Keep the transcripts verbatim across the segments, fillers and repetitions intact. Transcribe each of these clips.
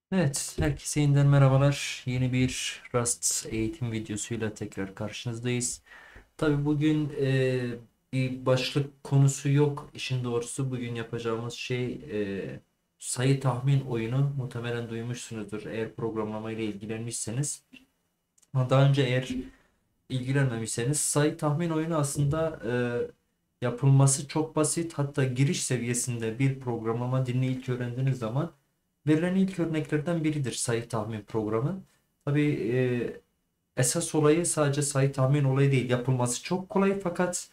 Evet, herkese yeniden merhabalar. Yeni bir Rust eğitim videosuyla tekrar karşınızdayız. Tabii bugün e, bir başlık konusu yok. İşin doğrusu bugün yapacağımız şey e, sayı tahmin oyunu. Muhtemelen duymuşsunuzdur eğer programlama ile ilgilenmişseniz. Ama daha önce eğer ilgilenmemişseniz sayı tahmin oyunu aslında e, yapılması çok basit. Hatta giriş seviyesinde bir programlama dilini ilk öğrendiğiniz zaman verilen ilk örneklerden biridir sayı tahmin programı. Tabii e, esas olayı sadece sayı tahmin olayı değil. Yapılması çok kolay fakat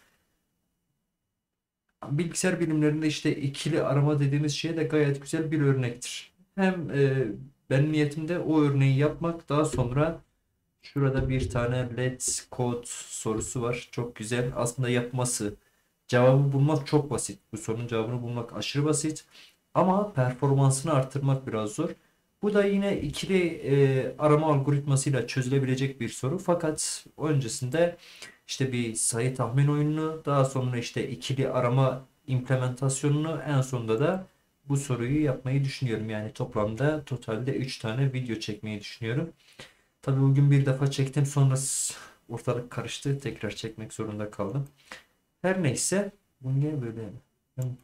bilgisayar bilimlerinde işte ikili arama dediğimiz şey de gayet güzel bir örnektir. Hem e, benim niyetimde o örneği yapmak, daha sonra şurada bir tane let's code sorusu var. Çok güzel. Aslında yapması, cevabı bulmak çok basit. Bu sorunun cevabını bulmak aşırı basit. Ama performansını arttırmak biraz zor. Bu da yine ikili e, arama algoritmasıyla çözülebilecek bir soru. Fakat öncesinde işte bir sayı tahmin oyununu, daha sonra işte ikili arama implementasyonunu, en sonunda da bu soruyu yapmayı düşünüyorum. Yani toplamda totalde üç tane video çekmeyi düşünüyorum. Tabii bugün bir defa çektim, sonra ortalık karıştı. Tekrar çekmek zorunda kaldım. Her neyse. Bu niye böyle? Ben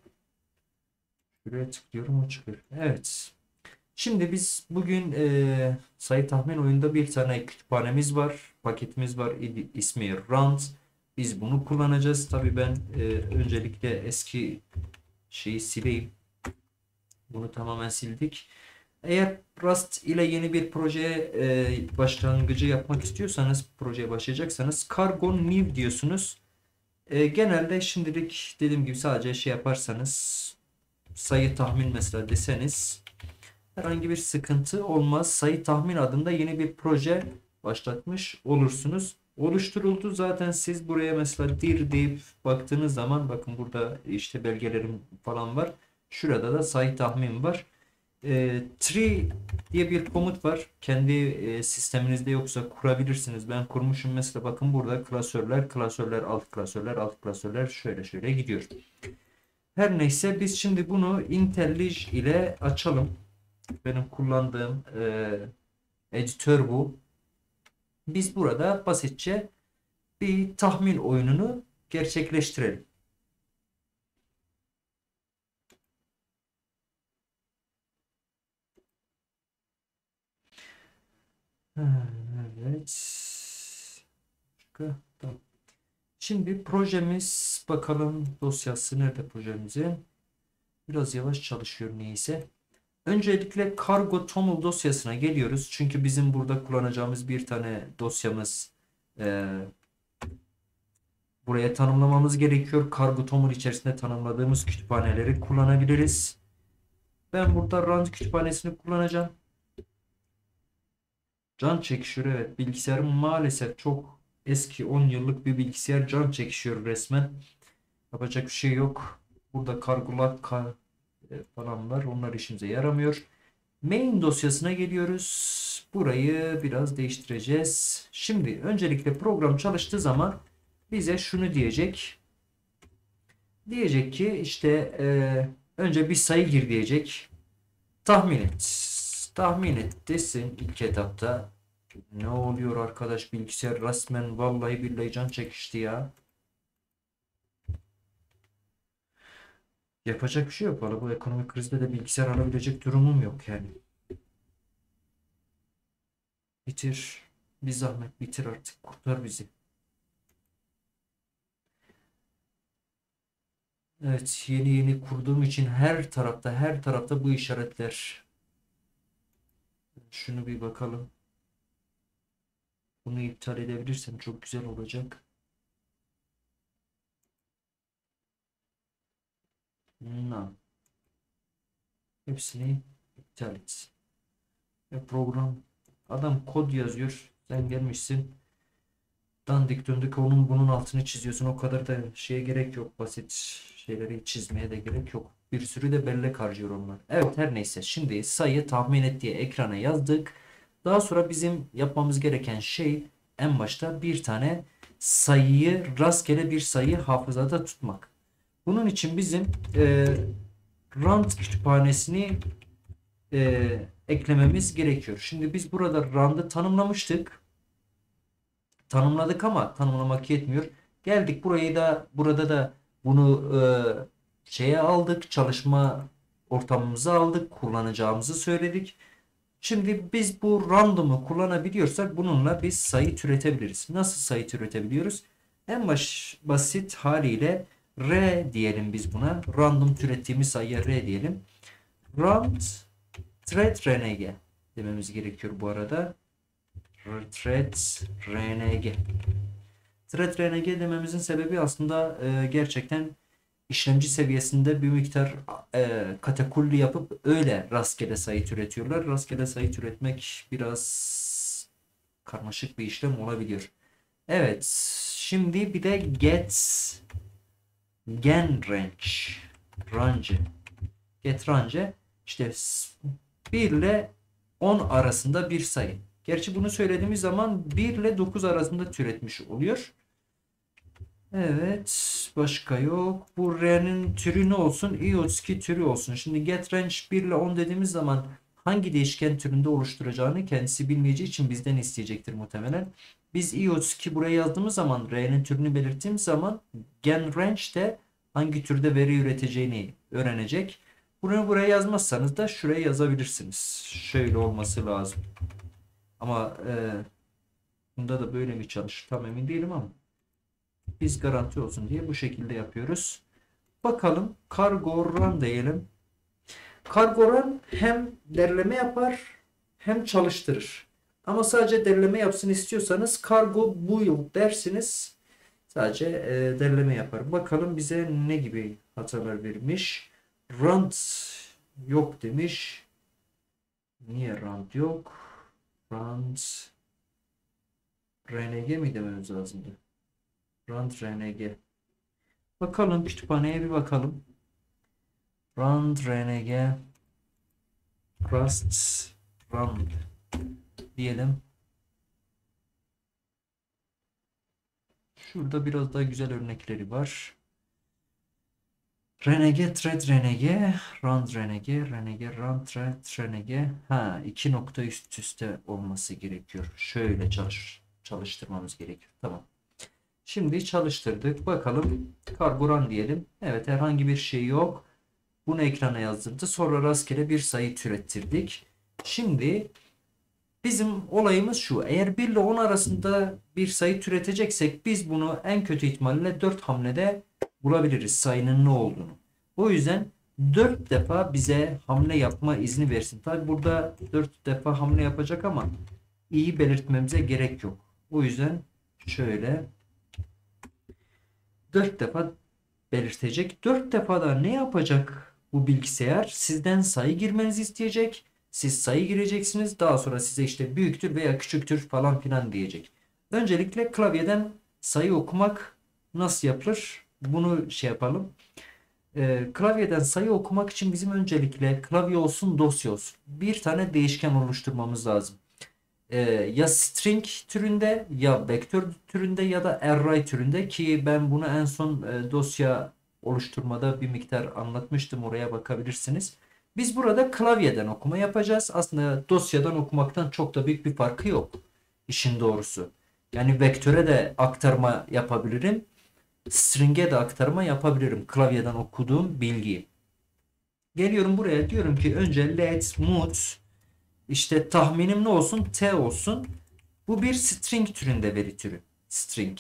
şuraya tıklıyorum, o çıkıyor. Evet. Şimdi biz bugün e, sayı tahmin oyunda bir tane kütüphanemiz var. Paketimiz var. İ- ismi Rand. Biz bunu kullanacağız. Tabii ben e, öncelikle eski şeyi sileyim. Bunu tamamen sildik. Eğer Rust ile yeni bir projeye e, başlangıcı yapmak istiyorsanız, projeye başlayacaksanız cargo new diyorsunuz. E, genelde şimdilik dediğim gibi sadece şey yaparsanız, sayı tahmin mesela deseniz herhangi bir sıkıntı olmaz. Sayı tahmin adında yeni bir proje başlatmış olursunuz. Oluşturuldu. Zaten siz buraya mesela dir deyip baktığınız zaman, bakın burada işte belgelerim falan var. Şurada da sayı tahmin var. E, tree diye bir komut var. Kendi e, sisteminizde yoksa kurabilirsiniz. Ben kurmuşum mesela, bakın burada klasörler, klasörler, alt klasörler, alt klasörler şöyle şöyle gidiyor. Her neyse, biz şimdi bunu IntelliJ ile açalım. Benim kullandığım e, editör bu. Biz burada basitçe bir tahmin oyununu gerçekleştirelim. Evet. Tamam. Şimdi projemiz, bakalım dosyası nerede projemizin? Biraz yavaş çalışıyor neyse. Öncelikle Cargo Toml dosyasına geliyoruz. Çünkü bizim burada kullanacağımız bir tane dosyamız, e, buraya tanımlamamız gerekiyor. Cargo Toml içerisinde tanımladığımız kütüphaneleri kullanabiliriz. Ben burada Rand kütüphanesini kullanacağım. Can çekişiyor, evet. Bilgisayarım maalesef çok eski, on yıllık bir bilgisayar, can çekişiyor resmen. Yapacak bir şey yok. Burada kargolar kar, e, falan var. Onlar işimize yaramıyor. Main dosyasına geliyoruz. Burayı biraz değiştireceğiz. Şimdi öncelikle program çalıştığı zaman bize şunu diyecek. Diyecek ki işte e, önce bir sayı gir diyecek. Tahmin et. Tahmin et desin ilk etapta. Ne oluyor arkadaş, bilgisayar resmen vallahi billahi can çekişti ya. Yapacak bir şey yok. Valla bu ekonomik krizde de bilgisayar alabilecek durumum yok yani. Bitir. Bir zahmet bitir artık. Kurtar bizi. Evet, yeni yeni kurduğum için her tarafta her tarafta bu işaretler. Şunu bir bakalım. Bunu iptal edebilirsem çok güzel olacak. No. Hepsini iptal et. Ve program, adam kod yazıyor. Sen gelmişsin, dandik döndük onun bunun altını çiziyorsun. O kadar da şeye gerek yok. Basit şeyleri çizmeye de gerek yok. Bir sürü de bellek harcıyor onlar. Evet, her neyse. Şimdi sayı tahmin et diye ekrana yazdık. Daha sonra bizim yapmamız gereken şey, en başta bir tane sayıyı, rastgele bir sayıyı hafızada tutmak. Bunun için bizim e, rand kütüphanesini e, eklememiz gerekiyor. Şimdi biz burada round'ı tanımlamıştık. Tanımladık ama tanımlamak yetmiyor. Geldik burayı da burada da bunu e, şeye aldık. Çalışma ortamımıza aldık. Kullanacağımızı söyledik. Şimdi biz bu random'u kullanabiliyorsak bununla biz sayı türetebiliriz. Nasıl sayı türetebiliyoruz? En baş, basit haliyle R diyelim biz buna. Random türettiğimiz sayıya R diyelim. Round thread rng dememiz gerekiyor bu arada. Thread rng. Thread rng dememizin sebebi aslında e, gerçekten işlemci seviyesinde bir miktar e, katakulli yapıp öyle rastgele sayı türetiyorlar. Rastgele sayı türetmek biraz karmaşık bir işlem olabiliyor. Evet. Şimdi bir de get gen range range get range işte bir ile on arasında bir sayı. Gerçi bunu söylediğimiz zaman bir ile dokuz arasında türetmiş oluyor. Evet. Başka yok. Bu R'nin türü ne olsun? i otuz iki türü olsun. Şimdi get range bir ile on dediğimiz zaman hangi değişken türünde oluşturacağını kendisi bilmeyeceği için bizden isteyecektir muhtemelen. Biz i otuz iki buraya yazdığımız zaman R'nin türünü belirttiğimiz zaman gen range de hangi türde veri üreteceğini öğrenecek. Bunu buraya yazmazsanız da şuraya yazabilirsiniz. Şöyle olması lazım. Ama e, bunda da böyle mi çalışır? Tam emin değilim ama biz garanti olsun diye bu şekilde yapıyoruz. Bakalım cargo run diyelim. Cargo run hem derleme yapar hem çalıştırır. Ama sadece derleme yapsın istiyorsanız cargo build dersiniz. Sadece e, derleme yapar. Bakalım bize ne gibi hatalar vermiş. Run yok demiş. Niye run yok? Run rng mi dememiz lazımdı? Run rng. Bakalım kütüphaneye bir bakalım. Run rng Rust run diyelim. Şurada biraz daha güzel örnekleri var. Rng thread rng run rng rng run thread rng. Ha, iki nokta üst üste olması gerekiyor. Şöyle çalış çalıştırmamız gerekiyor. Tamam. Şimdi çalıştırdık. Bakalım cargo run diyelim. Evet, herhangi bir şey yok. Bunu ekrana yazdırdı. Sonra rastgele bir sayı türettirdik. Şimdi bizim olayımız şu. Eğer bir ile on arasında bir sayı türeteceksek biz bunu en kötü ihtimalle dört hamlede bulabiliriz sayının ne olduğunu. O yüzden dört defa bize hamle yapma izni versin. Tabi burada dört defa hamle yapacak ama iyi belirtmemize gerek yok. O yüzden şöyle dört defa belirtecek. dört defada ne yapacak bu bilgisayar? Sizden sayı girmenizi isteyecek. Siz sayı gireceksiniz. Daha sonra size işte büyüktür veya küçüktür falan filan diyecek. Öncelikle klavyeden sayı okumak nasıl yapılır? Bunu şey yapalım. Ee, klavyeden sayı okumak için bizim öncelikle klavye olsun dosya olsun bir tane değişken oluşturmamız lazım. Ee, ya string türünde ya vektör türünde ya da array türünde ki ben bunu en son e, dosya oluşturmada bir miktar anlatmıştım. Oraya bakabilirsiniz. Biz burada klavyeden okuma yapacağız. Aslında dosyadan okumaktan çok da büyük bir farkı yok. İşin doğrusu. Yani vektöre de aktarma yapabilirim. String'e de aktarma yapabilirim. Klavyeden okuduğum bilgiyi. Geliyorum buraya, diyorum ki önce let mut işte tahminim ne olsun? T olsun. Bu bir string türünde veri türü. String.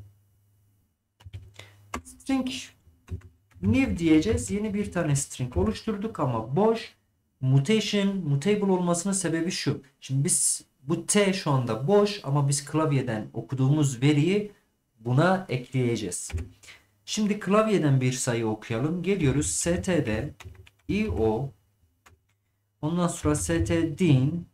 String new diyeceğiz. Yeni bir tane string oluşturduk ama boş. Mutation, mutable olmasının sebebi şu. Şimdi biz bu T şu anda boş ama biz klavyeden okuduğumuz veriyi buna ekleyeceğiz. Şimdi klavyeden bir sayı okuyalım. Geliyoruz std io ondan sonra stdin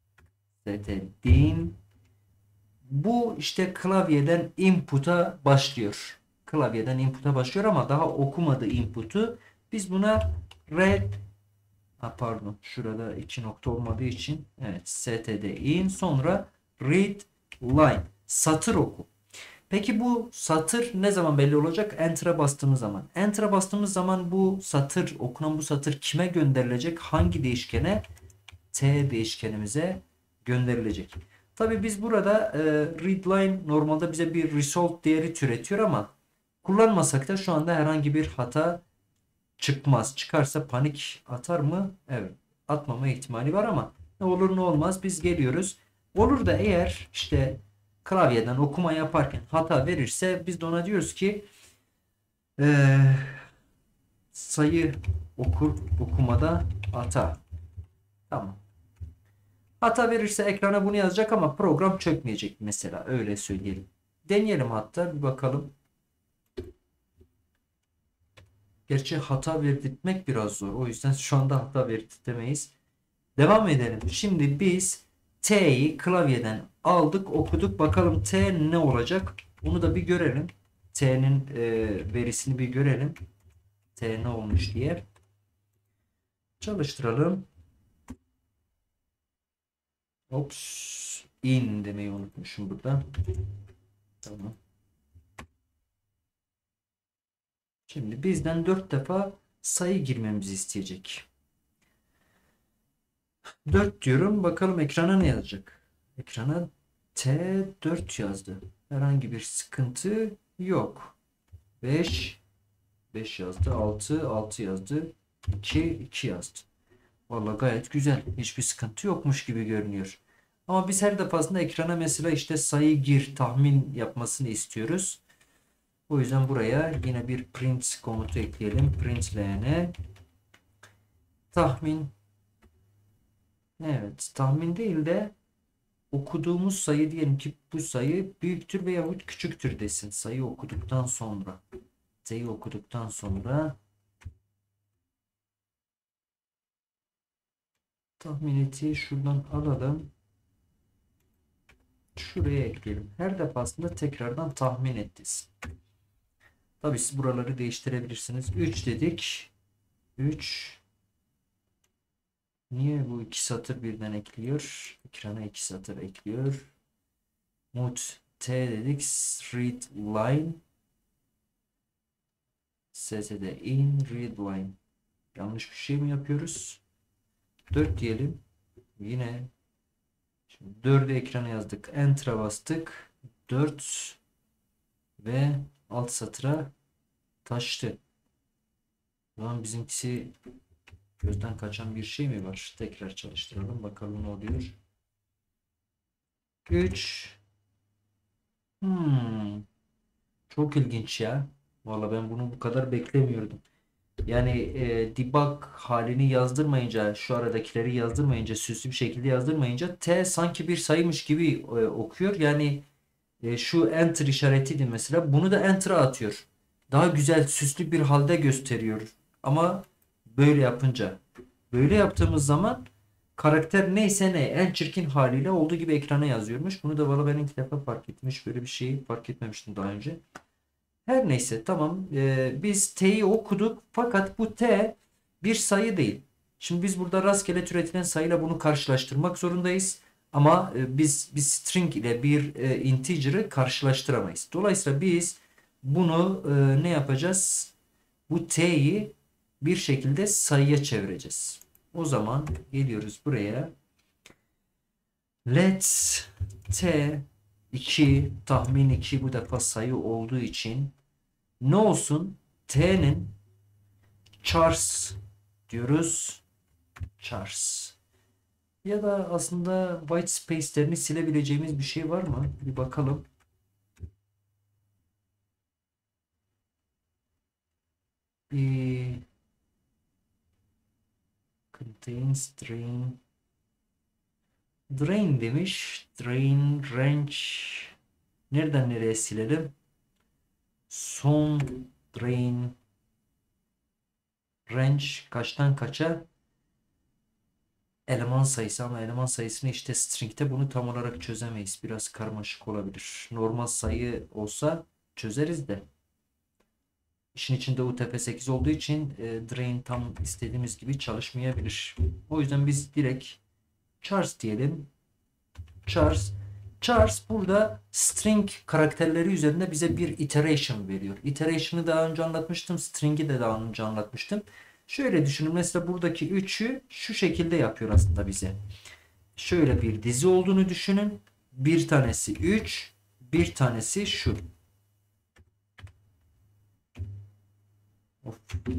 stdin bu işte klavyeden input'a başlıyor. Klavyeden input'a başlıyor ama daha okumadı input'u. Biz buna read ha, pardon şurada iki nokta olmadığı için evet stdin sonra read line satır oku. Peki bu satır ne zaman belli olacak? Enter'a bastığımız zaman. Enter'a bastığımız zaman bu satır okunan bu satır kime gönderilecek? Hangi değişkene? t değişkenimize gönderilecek. Tabi biz burada e, readline normalde bize bir result değeri türetiyor ama kullanmasak da şu anda herhangi bir hata çıkmaz. Çıkarsa panik atar mı? Evet. Atmama ihtimali var ama ne olur ne olmaz biz geliyoruz. Olur da eğer işte klavyeden okuma yaparken hata verirse biz de ona diyoruz ki ee, sayı okur okumada hata. Tamam. Hata verirse ekrana bunu yazacak ama program çökmeyecek mesela. Öyle söyleyelim. Deneyelim hatta bir bakalım. Gerçi hata verdirtmek biraz zor. O yüzden şu anda hata verdirtemeyiz. Devam edelim. Şimdi biz T'yi klavyeden aldık, okuduk. Bakalım T ne olacak? Onu da bir görelim. T'nin e, verisini bir görelim. T ne olmuş diye. Çalıştıralım. Ops. In demeyi unutmuşum burada. Tamam. Şimdi bizden dört defa sayı girmemizi isteyecek. dört diyorum. Bakalım ekrana ne yazacak? Ekrana T dört yazdı. Herhangi bir sıkıntı yok. beş beş yazdı. altı altı yazdı. iki iki yazdı. Vallahi gayet güzel. Hiçbir sıkıntı yokmuş gibi görünüyor. Ama biz her defasında ekrana mesela işte sayı gir, tahmin yapmasını istiyoruz. O yüzden buraya yine bir print komutu ekleyelim. Println tahmin. Evet, tahmin değil de okuduğumuz sayı diyelim ki bu sayı büyüktür veyahut küçüktür desin. Sayı okuduktan sonra. Sayı okuduktan sonra tahmin eti şuradan alalım. Şuraya ekleyelim. Her defasında tekrardan tahmin et desin. Tabii siz buraları değiştirebilirsiniz. üç dedik. üç. Niye bu iki satır birden ekliyor? Ekrana iki satır ekliyor. Mut T dedik. Read line. S S D in read line. Yanlış bir şey mi yapıyoruz? dört diyelim. Yine şimdi dördü ekrana yazdık. Enter'a bastık. dört ve alt satıra taştı. O zaman bizimkisi gözden kaçan bir şey mi var? Tekrar çalıştıralım. Bakalım ne oluyor. üç. Hmm. Çok ilginç ya. Valla ben bunu bu kadar beklemiyordum. Yani e, debug halini yazdırmayınca, şu aradakileri yazdırmayınca, süslü bir şekilde yazdırmayınca T sanki bir sayıymış gibi e, okuyor. Yani e, şu enter işaretiydi mesela. Bunu da enter'a atıyor. Daha güzel süslü bir halde gösteriyor. Ama böyle yapınca. Böyle yaptığımız zaman karakter neyse ne en çirkin haliyle olduğu gibi ekrana yazıyormuş. Bunu da valla ben ilk defa fark etmiş. Böyle bir şeyi fark etmemiştim daha önce. Her neyse tamam. Ee, biz T'yi okuduk fakat bu T bir sayı değil. Şimdi biz burada rastgele türetilen sayıyla bunu karşılaştırmak zorundayız. Ama e, biz bir string ile bir e, integer'ı karşılaştıramayız. Dolayısıyla biz bunu e, ne yapacağız? Bu T'yi bir şekilde sayıya çevireceğiz. O zaman geliyoruz buraya. Let's T iki tahmin iki bu defa sayı olduğu için ne olsun? T'nin chars diyoruz. Chars. Ya da aslında white space'lerini silebileceğimiz bir şey var mı? Bir bakalım. Bir contains drain drain demiş. Drain range nereden nereye silelim? Son drain range kaçtan kaça? Eleman sayısı ama eleman sayısını işte string'te bunu tam olarak çözemeyiz. Biraz karmaşık olabilir. Normal sayı olsa çözeriz de. İşin içinde U T F sekiz olduğu için e, drain tam istediğimiz gibi çalışmayabilir. O yüzden biz direkt chars diyelim. Chars. Chars burada string karakterleri üzerinde bize bir iteration veriyor. Iteration'ı daha önce anlatmıştım. String'i de daha önce anlatmıştım. Şöyle düşünün. Mesela buradaki üçü şu şekilde yapıyor aslında bize. Şöyle bir dizi olduğunu düşünün. Bir tanesi üç, bir tanesi şu. Of.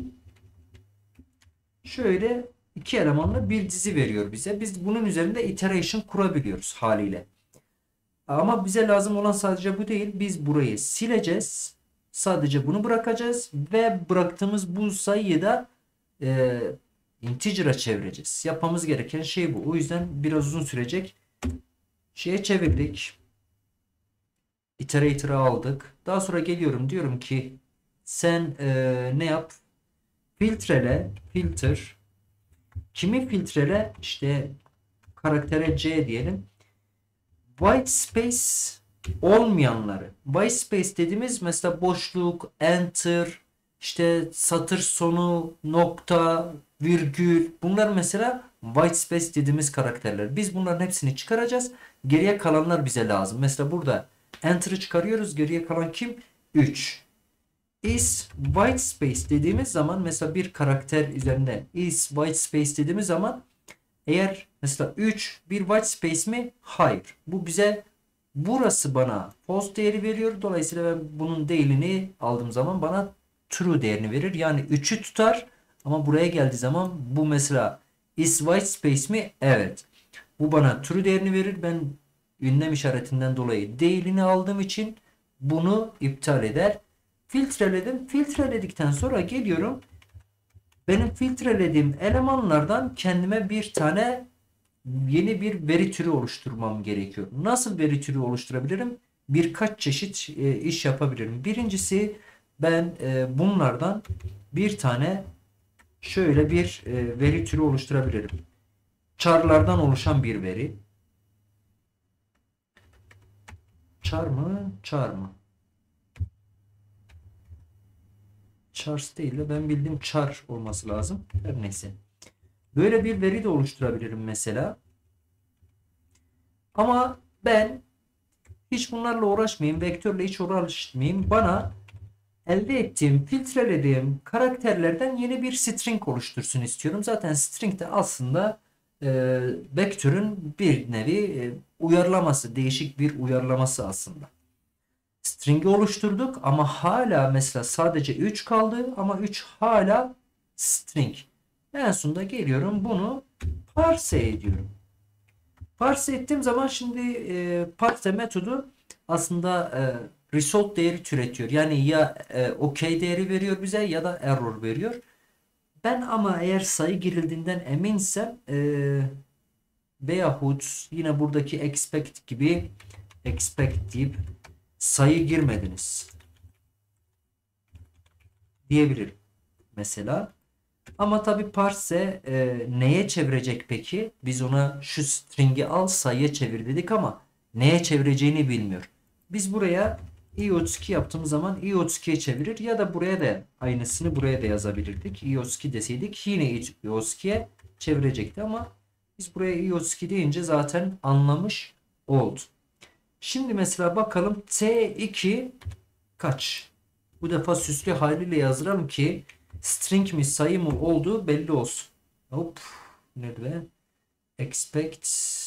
Şöyle iki elemanlı bir dizi veriyor bize. Biz bunun üzerinde iteration kurabiliyoruz haliyle. Ama bize lazım olan sadece bu değil. Biz burayı sileceğiz. Sadece bunu bırakacağız ve bıraktığımız bu sayıyı da e, integer'a çevireceğiz. Yapmamız gereken şey bu. O yüzden biraz uzun sürecek. Şeye çevirdik. Iterator'ı aldık. Daha sonra geliyorum, diyorum ki sen e, ne yap? Filtrele, filter. Kimi filtrele? İşte karaktere C diyelim. White space olmayanları. White space dediğimiz mesela boşluk, enter, işte satır sonu, nokta, virgül. Bunlar mesela white space dediğimiz karakterler. Biz bunların hepsini çıkaracağız. Geriye kalanlar bize lazım. Mesela burada enter'ı çıkarıyoruz. Geriye kalan kim? üç. Is white space dediğimiz zaman mesela bir karakter üzerinde is white space dediğimiz zaman eğer mesela üç bir white space mi? Hayır. Bu bize burası bana false değeri veriyor. Dolayısıyla ben bunun değerini aldığım zaman bana true değerini verir. Yani üçü tutar ama buraya geldiği zaman bu mesela is white space mi? Evet. Bu bana true değerini verir. Ben ünlem işaretinden dolayı değerini aldığım için bunu iptal eder. Filtreledim. Filtreledikten sonra geliyorum. Benim filtrelediğim elemanlardan kendime bir tane yeni bir veri türü oluşturmam gerekiyor. Nasıl veri türü oluşturabilirim? Birkaç çeşit e, iş yapabilirim. Birincisi ben e, bunlardan bir tane şöyle bir e, veri türü oluşturabilirim. Char'lardan oluşan bir veri. Char mı? Char mı? Chars değil de ben bildiğim char olması lazım. Her neyse. Böyle bir veri de oluşturabilirim mesela. Ama ben hiç bunlarla uğraşmayayım. Vektörle hiç uğraşmayayım. Bana elde ettiğim, filtrelediğim karakterlerden yeni bir string oluştursun istiyorum. Zaten string de aslında e, vektörün bir nevi e, uyarlaması, değişik bir uyarlaması aslında. String'i oluşturduk ama hala mesela sadece üç kaldı ama üç hala string. En sonunda geliyorum bunu parse ediyorum. Parse ettiğim zaman şimdi e, parse metodu aslında e, result değeri türetiyor. Yani ya e, OK değeri veriyor bize ya da error veriyor. Ben ama eğer sayı girildiğinden eminsem e, veyahut yine buradaki expect gibi expect deyip sayı girmediniz diyebilirim mesela. Ama tabi parse e, neye çevirecek peki? Biz ona şu string'i al sayıya çevir dedik ama neye çevireceğini bilmiyor. Biz buraya i otuz iki yaptığımız zaman i otuz ikiye çevirir ya da buraya da aynısını buraya da yazabilirdik. i otuz iki deseydik yine i otuz ikiye çevirecekti ama biz buraya i otuz iki deyince zaten anlamış oldu. Şimdi mesela bakalım t iki kaç? Bu defa süslü haliyle yazdıralım ki string mi sayı mı olduğu belli olsun. Hop. Nerede? Expect.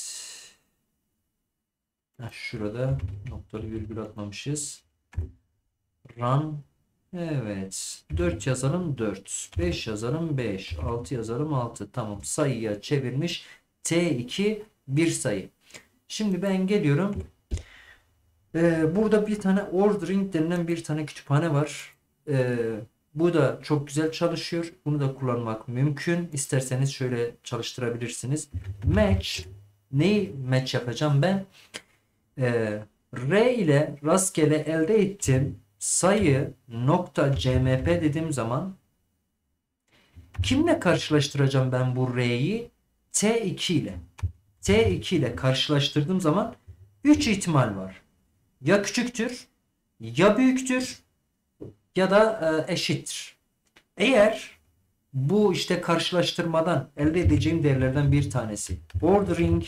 Heh, şurada noktalı virgül atmamışız. Run. Evet. dört yazalım dört. beş yazalım beş. altı yazalım altı. Tamam. Sayıya çevirmiş. t iki bir sayı. Şimdi ben geliyorum. Ee, burada bir tane ordering denilen bir tane kütüphane var. Ee, bu da çok güzel çalışıyor. Bunu da kullanmak mümkün. İsterseniz şöyle çalıştırabilirsiniz. Match. Neyi match yapacağım ben? Ee, R ile rastgele elde ettiğim sayı nokta cmp dediğim zaman kimle karşılaştıracağım ben bu R'yi? t iki ile. t iki ile karşılaştırdığım zaman üç ihtimal var. Ya küçüktür, ya büyüktür, ya da e, eşittir. Eğer bu işte karşılaştırmadan elde edeceğim değerlerden bir tanesi ordering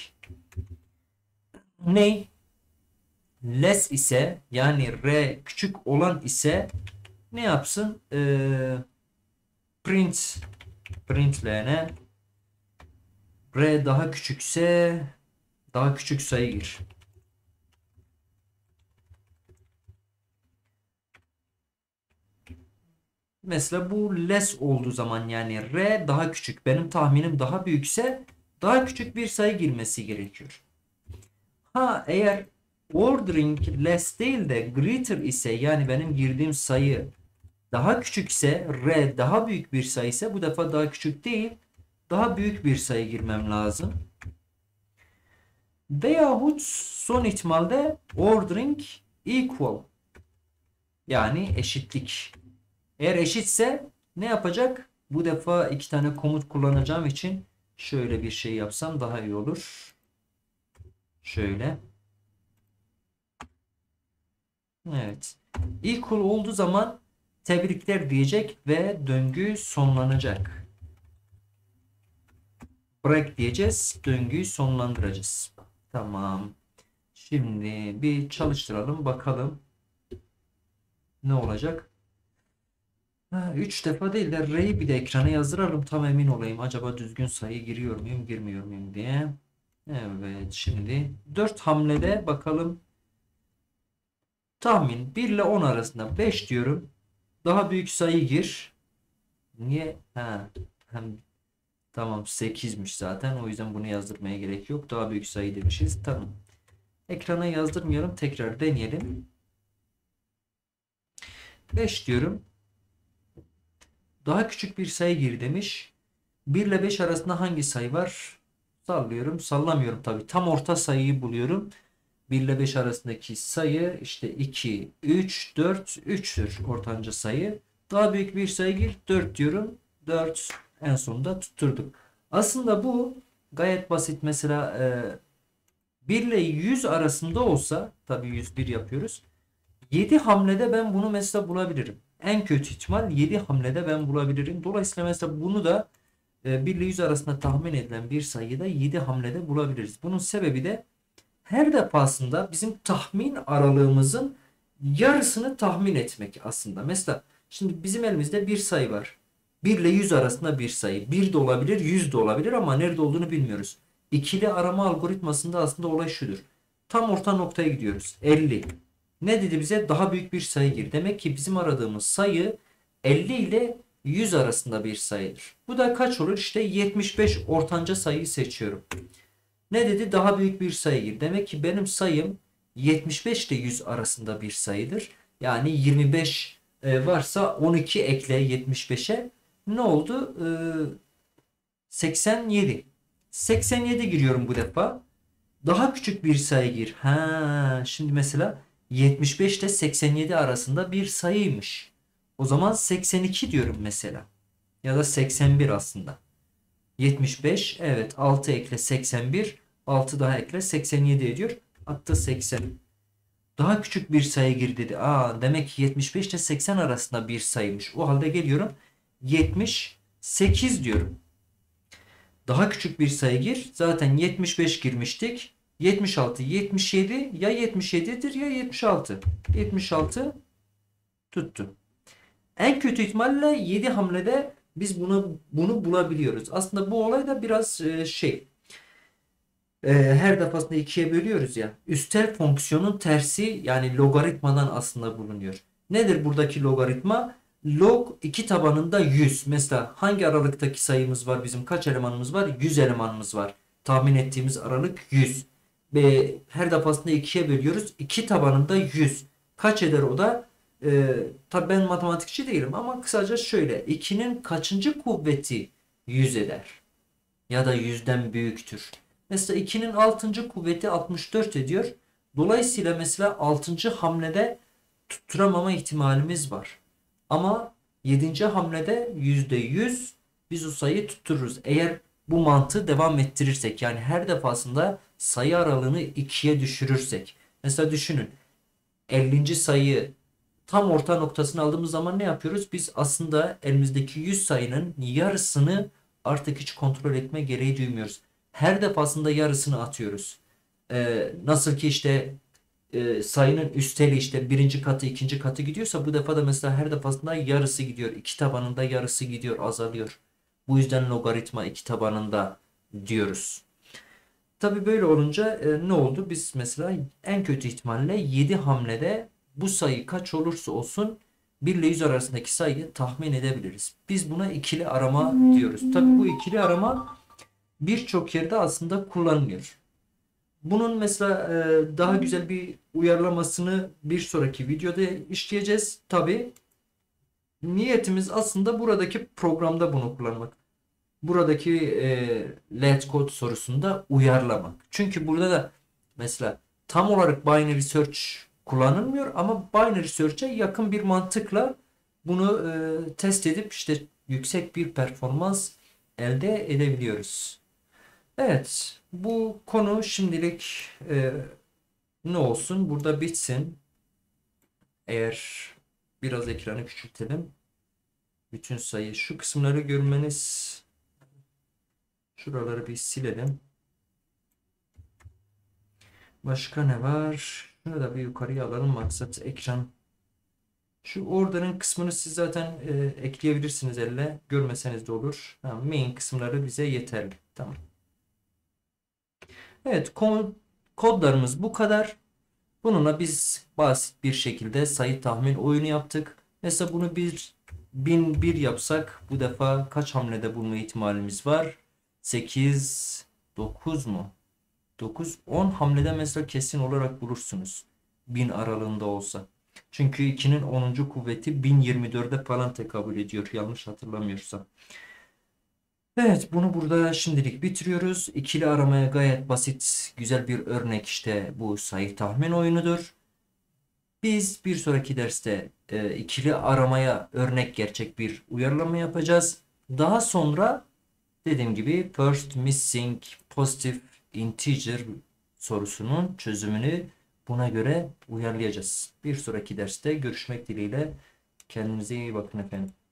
ne? Less ise yani R küçük olan ise ne yapsın? Ee, print Println'e R daha küçükse daha küçük sayı gir. Mesela bu less olduğu zaman yani R daha küçük. Benim tahminim daha büyükse daha küçük bir sayı girmesi gerekiyor. Ha eğer ordering less değil de greater ise yani benim girdiğim sayı daha küçükse R daha büyük bir sayı ise bu defa daha küçük değil daha büyük bir sayı girmem lazım. Veyahut son ihtimalde ordering equal yani eşitlik. Eğer eşitse ne yapacak? Bu defa iki tane komut kullanacağım için şöyle bir şey yapsam daha iyi olur. Şöyle. Evet. Equal olduğu zaman tebrikler diyecek ve döngü sonlanacak. Break diyeceğiz. Döngüyü sonlandıracağız. Tamam. Şimdi bir çalıştıralım bakalım ne olacak. üç defa değil de R'yi bir de ekrana yazdıralım. Tam emin olayım. Acaba düzgün sayı giriyor muyum girmiyor muyum diye. Evet şimdi dört hamlede bakalım. Tahmin bir ile on arasında beş diyorum. Daha büyük sayı gir. Niye? Ha, hem tamam sekizmiş zaten. O yüzden bunu yazdırmaya gerek yok. Daha büyük sayı demişiz. Tamam. Ekrana yazdırmayalım. Tekrar deneyelim. beş diyorum. Daha küçük bir sayı gir demiş. bir ile beş arasında hangi sayı var? Sallıyorum. Sallamıyorum tabii. Tam orta sayıyı buluyorum. bir ile beş arasındaki sayı işte iki, üç, dört, üçtür ortanca sayı. Daha büyük bir sayı gir. dört diyorum. dört en sonunda tutturduk. Aslında bu gayet basit. Mesela e, bir ile yüz arasında olsa tabii yüz bir yapıyoruz. yedi hamlede ben bunu mesela bulabilirim. En kötü ihtimal yedi hamlede ben bulabilirim. Dolayısıyla mesela bunu da e, bir ile yüz arasında tahmin edilen bir sayıyı da yedi hamlede bulabiliriz. Bunun sebebi de her defasında bizim tahmin aralığımızın yarısını tahmin etmek aslında. Mesela şimdi bizim elimizde bir sayı var. bir ile yüz arasında bir sayı. bir de olabilir, yüz de olabilir ama nerede olduğunu bilmiyoruz. İkili arama algoritmasında aslında olay şudur. Tam orta noktaya gidiyoruz. elli. Ne dedi bize? Daha büyük bir sayı gir. Demek ki bizim aradığımız sayı elli ile yüz arasında bir sayıdır. Bu da kaç olur? İşte yetmiş beş ortanca sayıyı seçiyorum. Ne dedi? Daha büyük bir sayı gir. Demek ki benim sayım yetmiş beş ile yüz arasında bir sayıdır. Yani yirmi beş e, varsa on iki ekle yetmiş beşe. Ne oldu? Ee, seksen yedi. seksen yedi giriyorum bu defa. Daha küçük bir sayı gir. Ha, şimdi mesela yetmiş beş ile seksen yedi arasında bir sayıymış. O zaman seksen iki diyorum mesela. Ya da seksen bir aslında. yetmiş beş evet altı ekle seksen bir altı daha ekle seksen yedi ediyor. Hatta seksen. Daha küçük bir sayı gir dedi. Aa, demek ki yetmiş beş ile seksen arasında bir sayıymış. O halde geliyorum yetmiş sekiz diyorum. Daha küçük bir sayı gir. Zaten yetmiş beş girmiştik. yetmiş altı, yetmiş yedi ya yetmiş yedidir ya yetmiş altı. yetmiş altı tuttu. En kötü ihtimalle yedi hamlede biz bunu bunu bulabiliyoruz. Aslında bu olay da biraz e, şey e, her defasında ikiye bölüyoruz ya. Üstel fonksiyonun tersi yani logaritmadan aslında bulunuyor. Nedir buradaki logaritma? Log iki tabanında yüz. Mesela hangi aralıktaki sayımız var bizim? Kaç elemanımız var? yüz elemanımız var. Tahmin ettiğimiz aralık yüz. Ve her defasında ikiye bölüyoruz. iki tabanında yüz. Kaç eder o da? Ee, tabii ben matematikçi değilim ama kısaca şöyle. ikinin kaçıncı kuvveti yüz eder? Ya da yüzden büyüktür. Mesela ikinin altıncı kuvveti altmış dört ediyor. Dolayısıyla mesela altıncı hamlede tutturamama ihtimalimiz var. Ama yedinci hamlede yüzde yüz biz o sayıyı tuttururuz. Eğer bu mantığı devam ettirirsek yani her defasında sayı aralığını ikiye düşürürsek. Mesela düşünün ellinci sayı tam orta noktasını aldığımız zaman ne yapıyoruz? Biz aslında elimizdeki yüz sayının yarısını artık hiç kontrol etme gereği duymuyoruz. Her defasında yarısını atıyoruz. Ee, nasıl ki işte e, sayının üsteli işte birinci katı ikinci katı gidiyorsa bu defa da mesela her defasında yarısı gidiyor. İki tabanında yarısı gidiyor azalıyor. Bu yüzden logaritma iki tabanında diyoruz. Tabii böyle olunca e, ne oldu? Biz mesela en kötü ihtimalle yedi hamlede bu sayı kaç olursa olsun bir ile yüz arasındaki sayıyı tahmin edebiliriz. Biz buna ikili arama diyoruz. Tabii bu ikili arama birçok yerde aslında kullanılıyor. Bunun mesela e, daha güzel bir uyarlamasını bir sonraki videoda işleyeceğiz. Tabii niyetimiz aslında buradaki programda bunu kullanmak. Buradaki e, Let's Code sorusunda uyarlamak. Çünkü burada da mesela tam olarak binary search kullanılmıyor ama binary search'e yakın bir mantıkla bunu e, test edip işte yüksek bir performans elde edebiliyoruz. Evet, bu konu şimdilik e, ne olsun? Burada bitsin. Eğer biraz ekranı küçültelim. Bütün sayı şu kısımları görmeniz, şuraları bir silelim. Başka ne var? Şunu da bir yukarıya alalım. Maksat ekran. Şu order'ın kısmını siz zaten e, ekleyebilirsiniz elle. Görmeseniz de olur. Tamam, main kısımları bize yeterli. Tamam. Evet, kodlarımız bu kadar. Bununla biz basit bir şekilde sayı tahmin oyunu yaptık. Mesela bunu bir bin bir yapsak bu defa kaç hamlede bulma ihtimalimiz var? sekiz, dokuz mu? dokuz, on hamlede mesela kesin olarak bulursunuz. bin aralığında olsa. Çünkü ikinin onuncu kuvveti bin yirmi dörde falan tekabül ediyor. Yanlış hatırlamıyorsam. Evet, bunu burada şimdilik bitiriyoruz. İkili aramaya gayet basit, güzel bir örnek işte bu sayı tahmin oyunudur. Biz bir sonraki derste e, ikili aramaya örnek gerçek bir uyarlama yapacağız. Daha sonra dediğim gibi first missing positive integer sorusunun çözümünü buna göre uyarlayacağız. Bir sonraki derste görüşmek dileğiyle. Kendinize iyi bakın efendim.